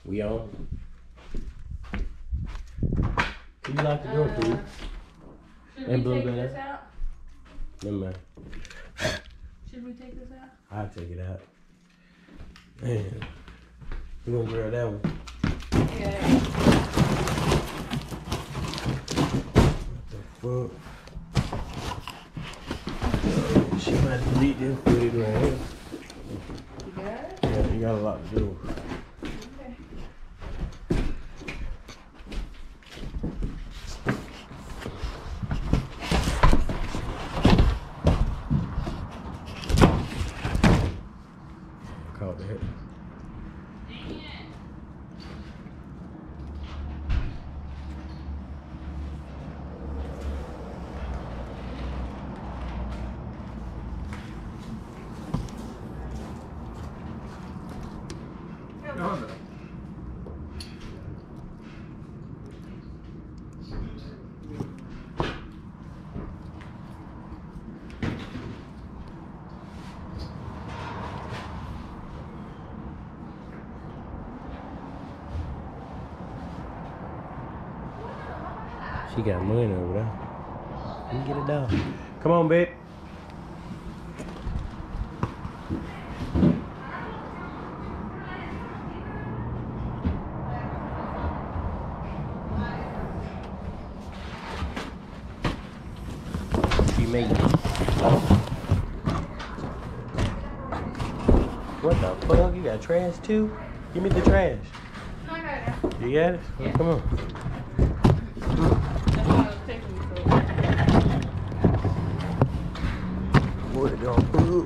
We on? Can you lock the door, please? Should we take this out? Never mind. Should we take this out? I'll take it out. Man, you gonna grab that one? Yeah. What the fuck? She might delete this footage right here. You got it? Yeah, you gotta lock the door. Okay. Caught that. She got money over there. You get it down. Come on, babe. She made it. What the fuck? You got trash too? Give me the trash. No, I got it. You got it? Yeah. Come on. That's why I was taking me so long. What it gonna put?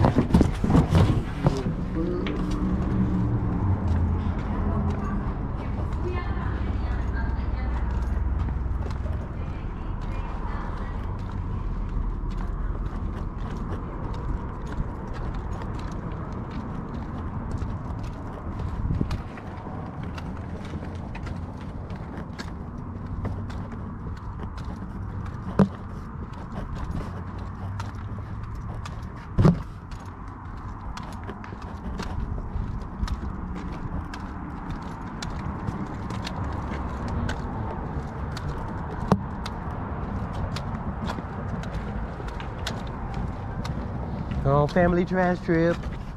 Oh, family trash trip.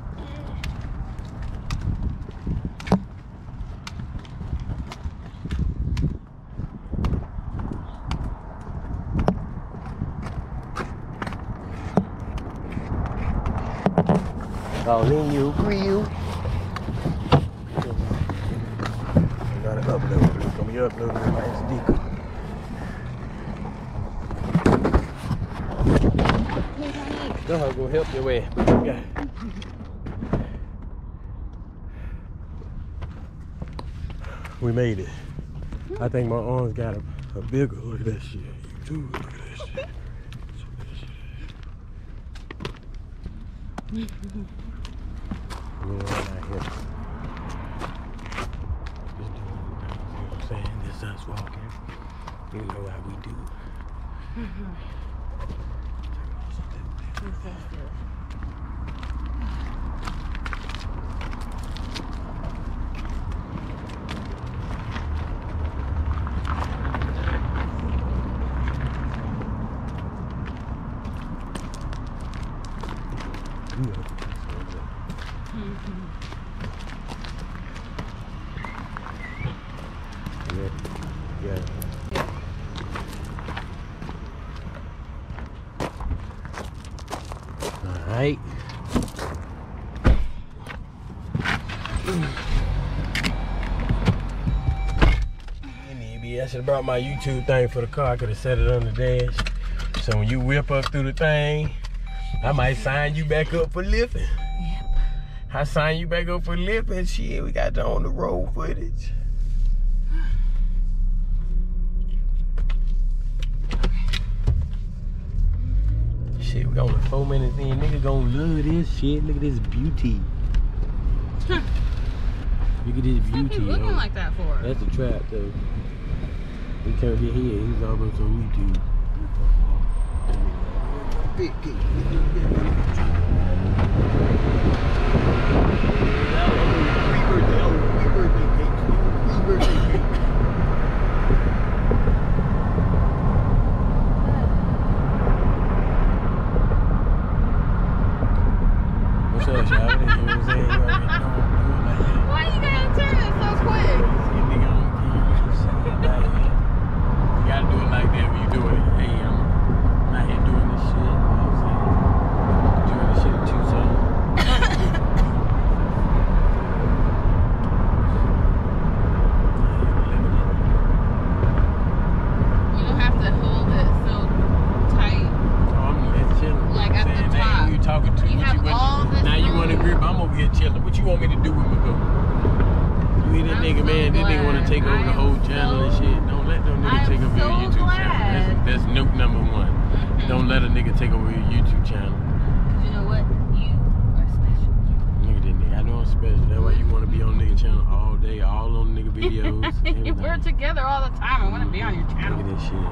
Oh, then you grill. I gotta upload it. It's gonna be uploaded in my SD card. Go go help your way. Yeah. We made it. I think my arms got a bigger. Look at that shit. You too. Look at that shit. We're out here. Just doing, you know what I'm saying? This is us walking. You know how we do. Yeah. All right. Maybe I should have brought my YouTube thing for the car. I could have set it on the dash. So when you whip up through the thing, I might sign you back up for lifting. Yep. I sign you back up for lifting. Shit, we got the on the road footage. Shit, we only 4 minutes in. Nigga gonna love this shit. Look at this beauty. Look at this beauty. What you looking like that for? That's a trap though. He turned his head. He's almost on YouTube. Happy birthday cake. up, y'all? You know what I'm saying? You already know I'm doing like that. Why you gotta turn it so quick? See, nigga, I don't care. Like, you gotta do it like that when you doing it. Hey, I'm out here doing this shit. You know what I'm saying? Doing this shit in Tucson. You don't have to hold it so tight. Oh, I'm just chilling. Like at the saying, top. That ain't who you talking to. You What have want- all this Now you want to room. grip, I'm over here chilling. What you want me to do with my go? You hear that I'm nigga, so man? That nigga want to glad. take over I the whole am channel and so- shit. Don't let no nigga I take am over your so YouTube glad. channel. That's note number one. Mhm. Don't let a nigga take over your YouTube channel. You know what? You are special. Look at that nigga. I know I'm special. That's why you want to be on nigga channel all day, all on nigga videos. You We're everything. together all the time. I want to be on your Look channel. at that shit.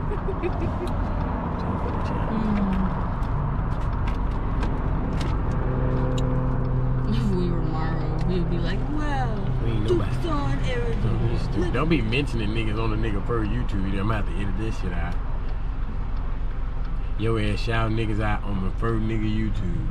Time for the channel. If we were Morrow, we'd be like, wow, We ain't nobody. Tucson, Arizona. Don't be mentioning niggas on the nigga first YouTube video. I'm about to edit this shit out. Your ass shout niggas out on the first nigga YouTube.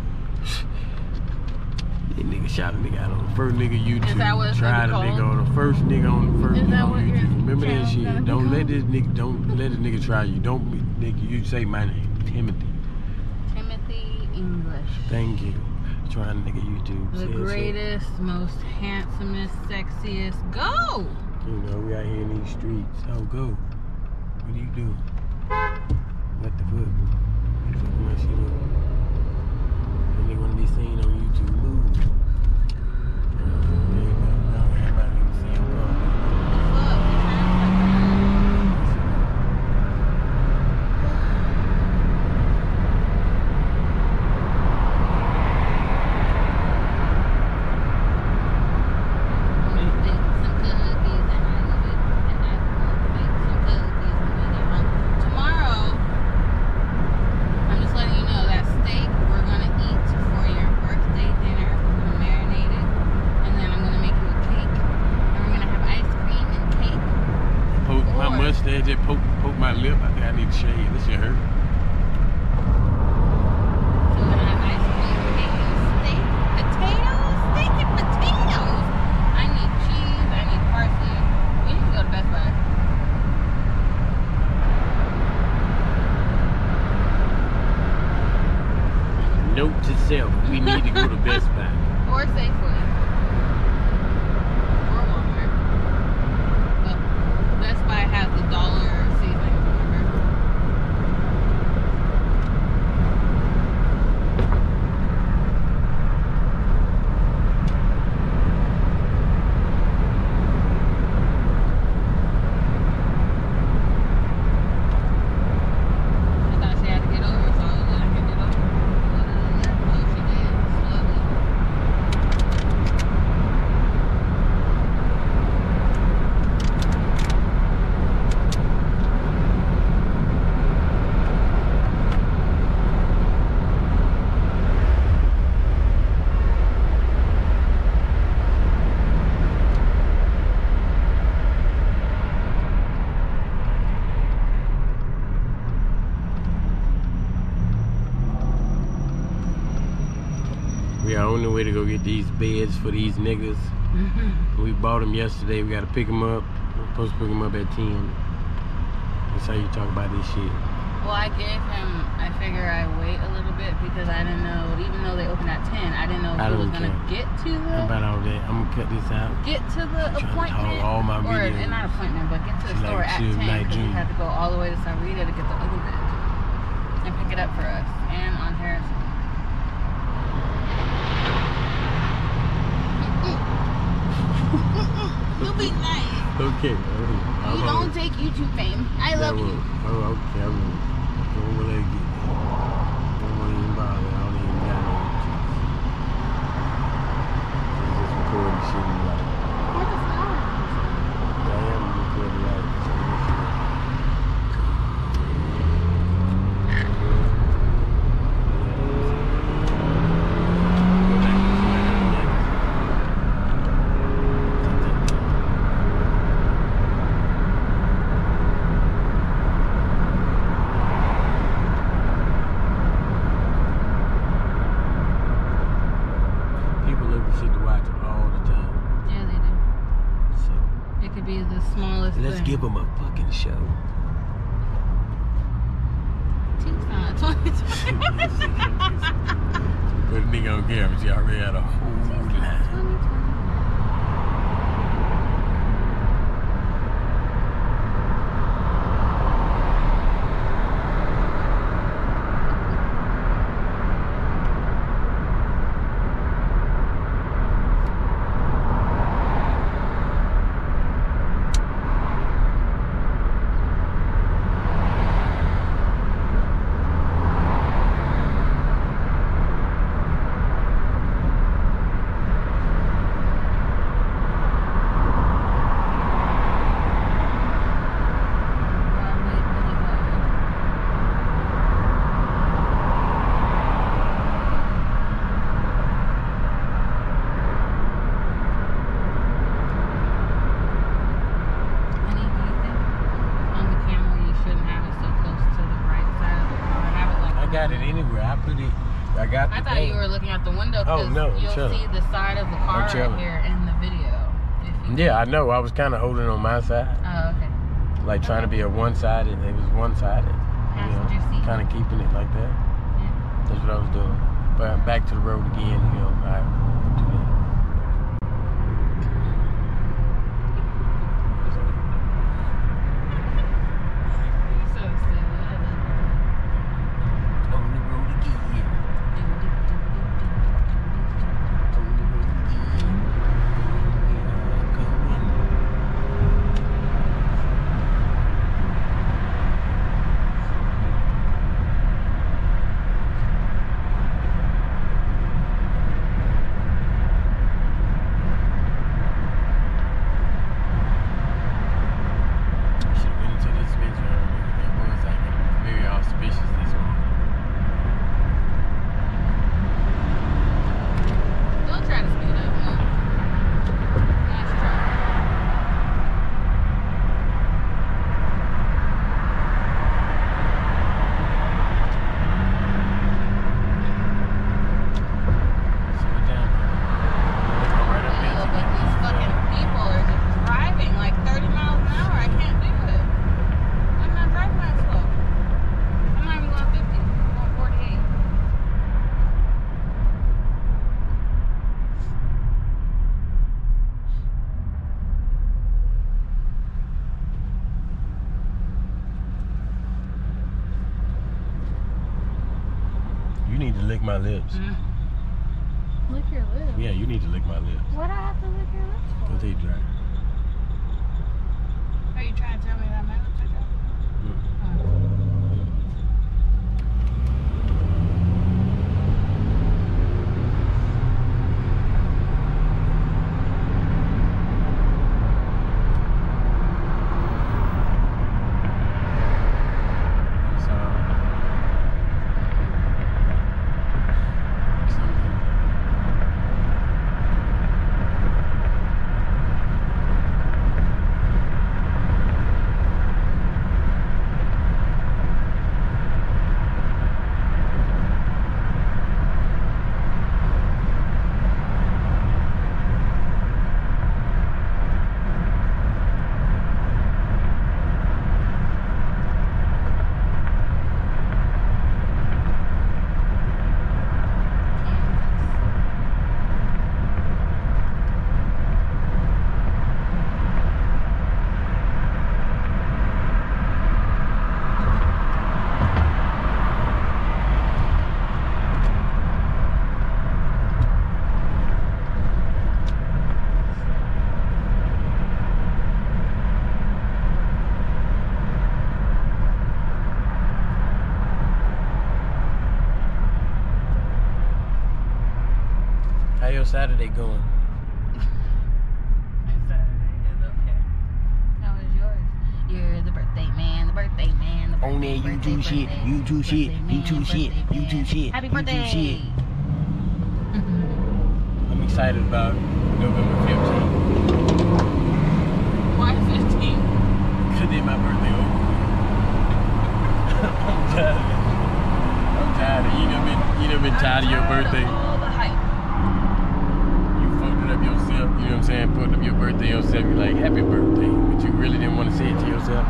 That nigga shout a nigga out on the first nigga YouTube. Is that what it's Try gonna the be nigga called? on the first nigga on the first Is nigga that on what your YouTube. Remember that channel's shit. gonna be Don't let called? this nigga try you. Don't be, nigga, you say my name. Timothy. Timothy English. Thank you. Trying nigga YouTube. The Say it, greatest, most handsomest, sexiest. Go! You know, we out here in these streets. Oh, go. What do you do? What the fuck? What the fuck am I shit up? That nigga wanna be seen on YouTube. Move. There you go. Now everybody can see him go. What's up? Mustache just poke my lip. I think I need to shave. This shit hurt. So we're gonna have ice cream, cake, and steak, potatoes, steak and potatoes. I need cheese. I need parsley. We need to go to Best Buy. Note to self: we need to go to Best Buy. Or Safeway. Or Walmart. But Best Buy has the dollar season, remember? I thought she had to get over, so I was letting her get over. Oh, she did. Slowly. We are on the way to go get these beds for these niggas. We bought them yesterday. We gotta pick them up. We're supposed to pick them up at 10. That's how you talk about this shit. Well, I gave him, I figure I wait a little bit because I didn't know, even though they open at 10, I didn't know if I he was don't going to care. get to How the, about all that? I'm gonna cut this out. get to the I'm trying to appointment, haul all my or videos. not appointment, but get to the She store like at Suge 10 Knight because we Jr. had to go all the way to San Rita to get the other bed and pick it up for us, and on Harrison. You'll be nice. Okay. You don't take YouTube fame. I love you. Oh, okay. I will. Don't let it get there. Don't want to even bother. I don't even got no YouTube. Just recording shit in life. What the flowers? I am recording life. smallest Let's thing. give them a fucking show. Tucson 2020. But a nigga don't care, but she already had a whole line. 2020. I thought you were looking out the window because you'll see the side of the car right here in the video. Yeah, I know. I was kind of holding on my side. Oh, okay. Like trying to be a one-sided. It was one-sided. Passenger seat. Kind of keeping it like that. Yeah. That's what I was doing. But I'm back to the road again. I do that. You need to lick my lips. Lick your lips? Yeah, you need to lick my lips. What do I have to lick your lips for? Because they dry. Are you trying to tell me that my lips are dry? How your Saturday going? My Saturday is okay. How was yours? You're the birthday man, the birthday man, the birthday, On there, you do shit, you do shit, you do shit, you do shit. Happy you do birthday! shit. I'm excited about November 15th. Why 15? Because it's my birthday over. I'm tired of it. I'm tired of it. You done been tired of your birthday. All the hype. You fucked it up yourself. You know what I'm saying, putting up your birthday yourself, you're like, happy birthday, but you really didn't want to say it to yourself.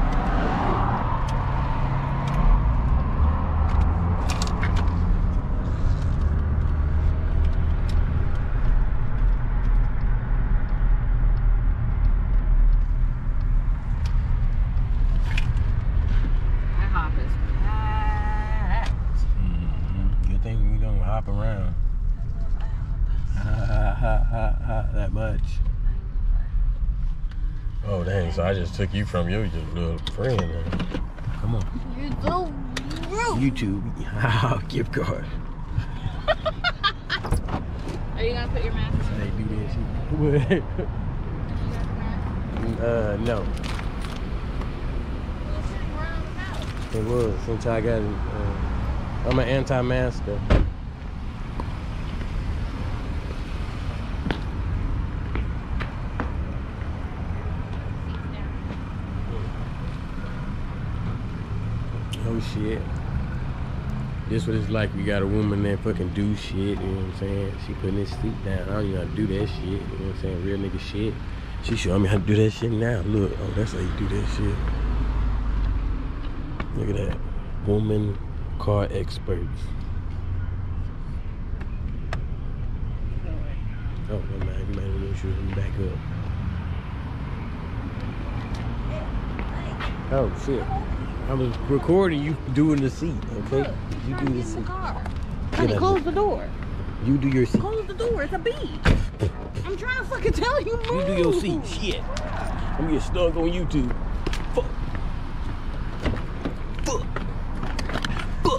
That hop is packed. Good thing we don't hop around. That much. Oh dang, so I just took you from your little friend. Come on. You're so rude. YouTube. Gift card. Are you gonna put your mask on? Hey, do that shit. You got the mask? No. Well, it's sitting around the house. It was since I got it. I'm an anti-masker. Oh shit. This what it's like. We got a woman that fucking do shit, you know what I'm saying? She putting his feet down. I don't even know how to do that shit, you know what I'm saying? Real nigga shit. She showing me how to do that shit now. Look, oh, that's how you do that shit. Look at that. Woman car experts. Oh, no, man, you might make sure you back up. Oh, shit. I was recording you doing the seat, okay? Look, You trying do to the get in seat. the car. Get Honey, out close there. the door. You do your seat. Close the door. It's a bee. I'm trying to fucking tell you, move. You do your seat. Shit. I'm getting stuck on YouTube. Fuck. Fuck. Fuck.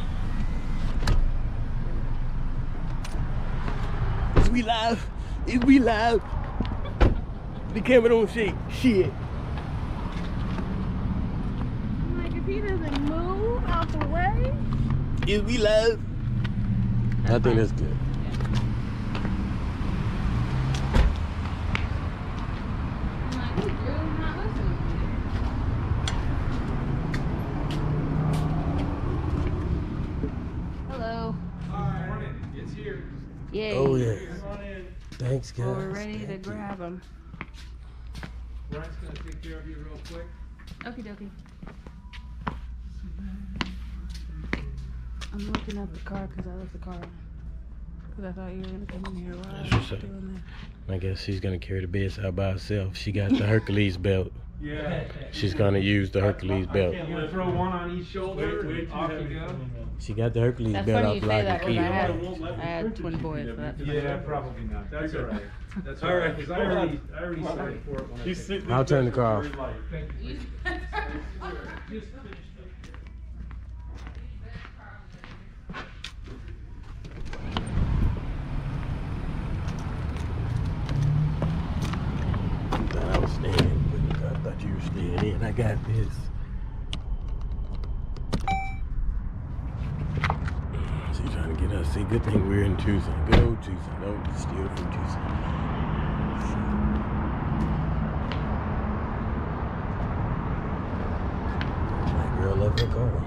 Is we live? Is we live? The camera don't shake. Shit. I'm like, if he doesn't move out the way. Is we live? I think that's good. I'm like, this girl's not listening to me. Hello. Morning. It's here. Yay. Oh yeah. Come on in. Thanks, guys. Well, we're ready to Thank you. grab them. Brian's gonna take care of you real quick. Okie dokie. I'm looking at the car because I left the car on. Because I thought you were going to come in here while I That's was what's up. doing I guess she's gonna carry the bedside by herself. She got the Hercules belt. Yeah. She's gonna use the Hercules belt. You're gonna throw one on each shoulder and off you go? She got the Hercules That's belt funny off you say like that a because I kid. had twin boys. So that's Yeah, probably not. That's all right. That's all right. Because I already signed for it when I picked it. I'll turn the car off. Thank you. You thought I was staying, but I thought you were staying in. I got this. She's trying to get us. See, good thing we're in Tucson. Good old Tucson. No, still from Tucson. My girl left her car.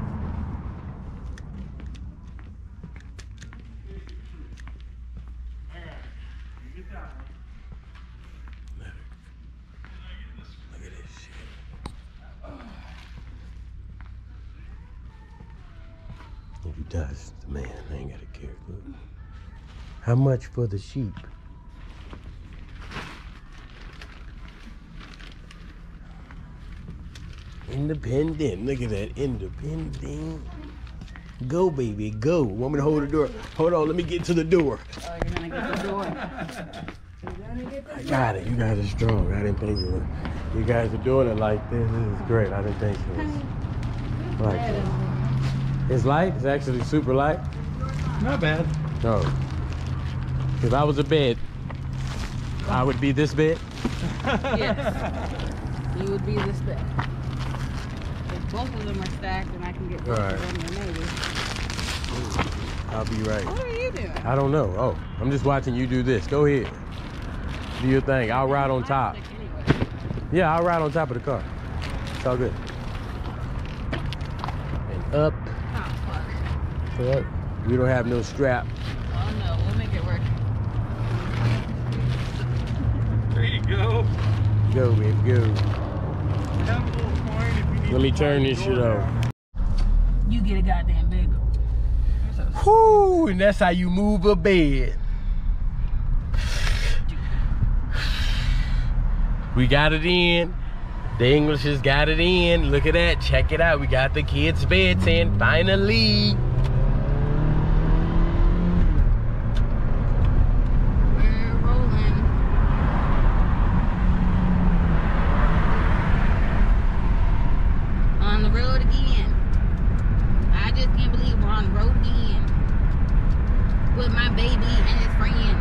Look at this shit. If you touch the man, I ain't gotta care. Good. How much for the sheep? Independent. Look at that. Independent. Go, baby. Go. Want me to hold the door? Hold on. Let me get to the door. Oh, you're going to get the door. You're going to get the I got it. You guys are strong. I didn't think you would. You guys are doing it like this. This is great. I didn't think it was like this. It's light. It's actually super light. Not bad. No. If I was a bed, I would be this bed. Yes. You would be this big. If both of them are stacked and I can get both Alright. of them, then maybe. I'll be right. What are you doing? I don't know. Oh, I'm just watching you do this. Go ahead. Do your thing. I'll ride on top. Anyway. Yeah, I'll ride on top of the car. It's all good. And up. Oh, fuck. Up. We don't have no strap. Oh, no. We'll make it work. There you go. Go, baby, go. Have a little coin if you need Let me to turn buy this the shit door off. down. You get a goddamn bagel. Whoo, and that's how you move a bed. We got it in. The English has got it in. Look at that. Check it out. We got the kids' beds in. Finally. We're rolling. On the road again. I just can't believe we're on the road again. With my baby and his friends.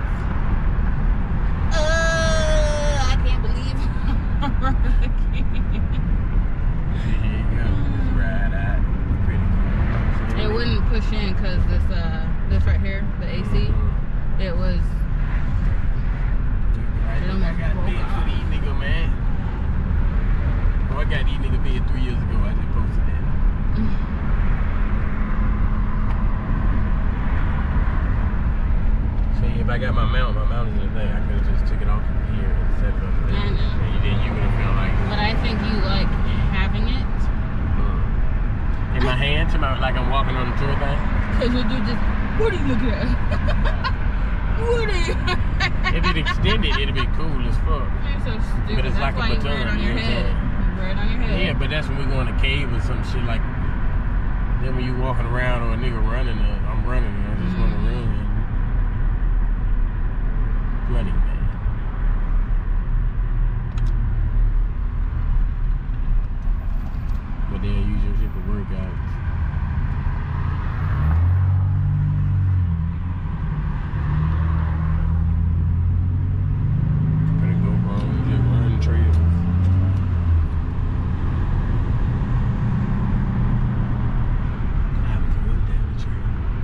I can't believe I'm on the road again. Here you go. Let's ride out. Pretty cool. It wouldn't push in because this right here, the AC, it was. I got bed for these nigga, man. Oh, I got these nigga bed 3 years ago. I just posted that. See, if I got my mount is in the thing. I could have just took it off from here and set it up there. I know. And then you would have felt like. But I think you like having it. In my hand, like I'm walking on the tour thing. Because you'll do just, what are you looking at? What are you If it extended, it'd be cool as fuck. You're so stupid. But it's That's like a why you wear it baton, on your you know what I'm head. You wear it on your head. Yeah, but that's when we go in a cave or some shit like. Then when you walking around or a nigga running, I'm running and I just want to run. Running man. But they'll use your shit for workouts. Better go wrong, just run trails. I haven't run down the trail.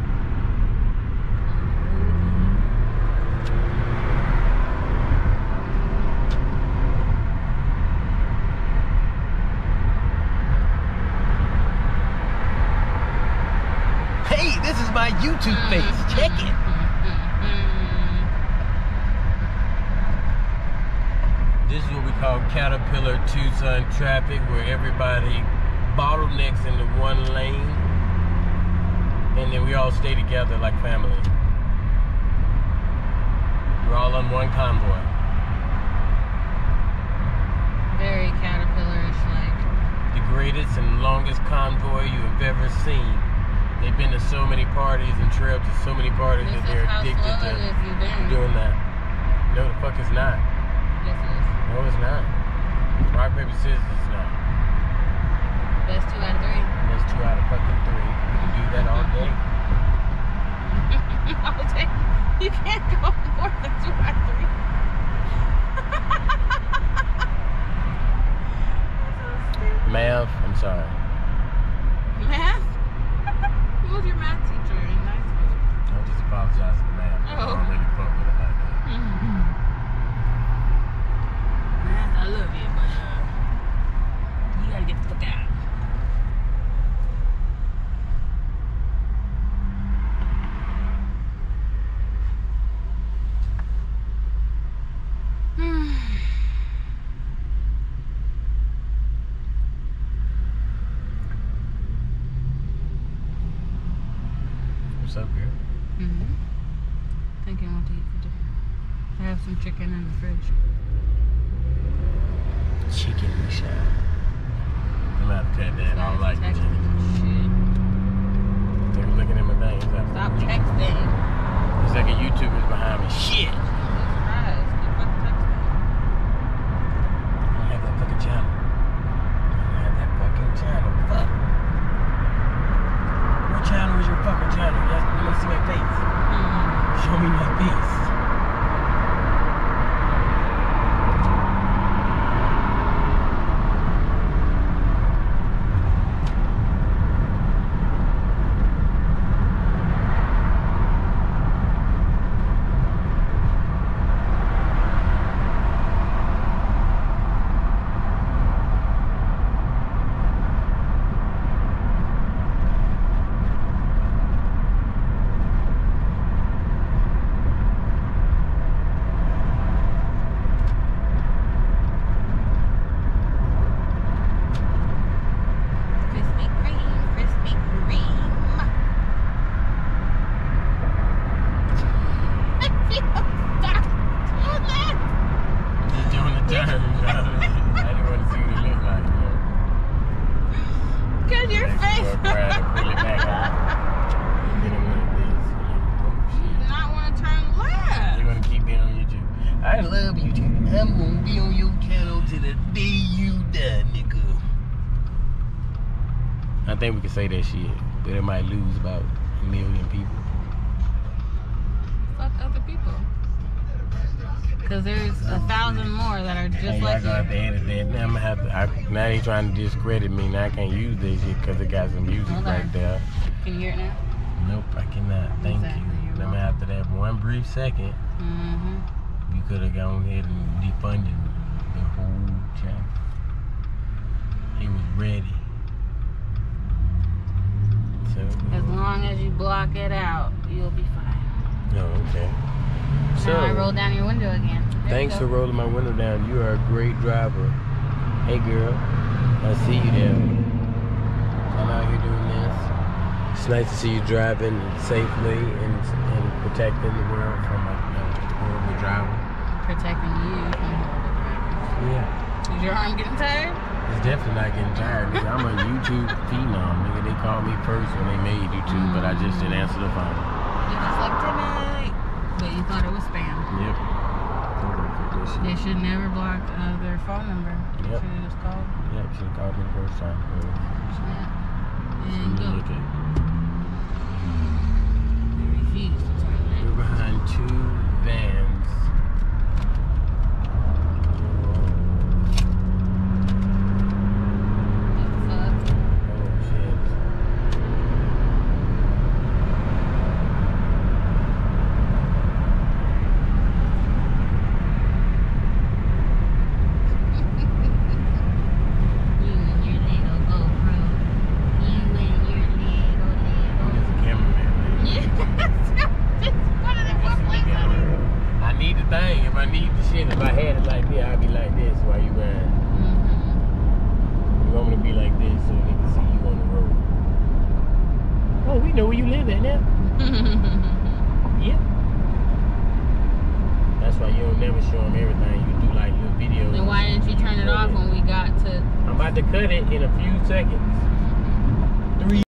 Hey, this is my YouTube face. Check it. This is what we call Caterpillar Tucson traffic, where everybody bottlenecks into one lane, and then we all stay together like family. We're all on one convoy. Very Caterpillar-ish, like. The greatest and longest convoy you have ever seen. They've been to so many parties and trailed to so many parties This that is they're how addicted slow it is you've been. to doing that. No, the fuck it's not. Yes, it is. No, it's not. Rock, paper, scissors, it's not. Best 2 out of 3. That's 2 out of fucking 3. We can do that all day. I'll take. You can't go more than 2 out of 3. That's so stupid. Math, I'm sorry. Math? Who was your math teacher in high school? I'm just apologizing to math. I Oh. don't really fuck with it like that. Math, I love you, but you gotta get the fuck out. What's up, girl? Thinking what to eat for dinner. I have some chicken in the fridge. Chicken we shot. I'm about to cut that. I don't like the Text chicken. shit. They were looking at my thing. Stop texting. It's like a YouTuber's behind me. Shit! Surprise. Keep fucking texting. I don't have that fucking channel. I don't have that fucking channel. Fuck. What channel is your fucking channel? You want to see my face? Show me my face. I love YouTube. I'm gonna be on your channel till the day you die, nigga. I think we can say that shit, but it might lose about 1 million people. Fuck other people. Cause there's 1,000 more that are just Hey, like I gonna have to you. edit that. Now I'm gonna have to. Now they trying to discredit me. Now I can't use this shit because it got some music Hold right on. there. Can you hear it now? Nope, I cannot. Thank Exactly, you. you're Then after that one brief second, Mm-hmm. you could have gone ahead and defunded the whole channel. He was ready. So, As long as you block it out, you'll be fine. no, okay. So, Now I roll down your window again. There thanks you for go. rolling my window down. You are a great driver. Hey, girl. I see you there. I'm out here doing this. It's nice to see you driving safely and protecting the world from a horrible driver. Protecting you from horrible drivers. Yeah. Is your arm getting tired? It's definitely not getting tired, nigga. I'm a YouTube phenom, nigga. They called me first when they made YouTube, but I just didn't answer the phone. You're just like, Timmy. But you thought it was spam. Yep. They should never block their phone number. They Yep. should have just called. Yep, should have called me the first time. Yeah. And go. Okay. They refuse to turn that. We're behind 2 vans. The fuck? Oh, shit. You and your little GoPro. You and your little. There's a cameraman, man. Yes. Just one of them one place. I need the thing. If I need the shit, if I had it like this, I'd be like this while you ride. You want me to be like this so they can see you on the road. Oh, we know where you live at now. Yep. That's why you don't never show them everything. You do like little videos. Then why didn't you turn it off when we got to I'm about to cut it in a few seconds. 3